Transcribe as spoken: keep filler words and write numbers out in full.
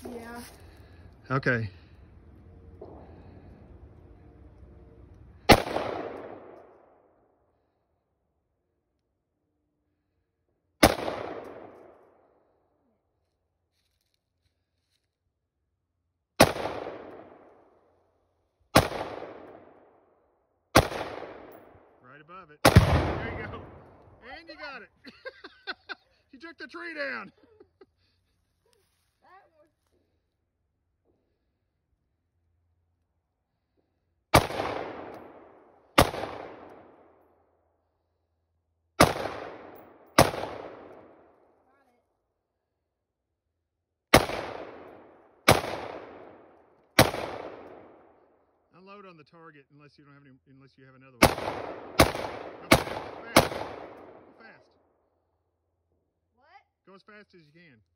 Yeah. Okay. Right above it. There you go. And you got it. You took the tree down. That was... Got it. Unload on the target unless you don't have any, unless you have another one. Go fast. Go fast. Go fast. What? Go as fast as you can.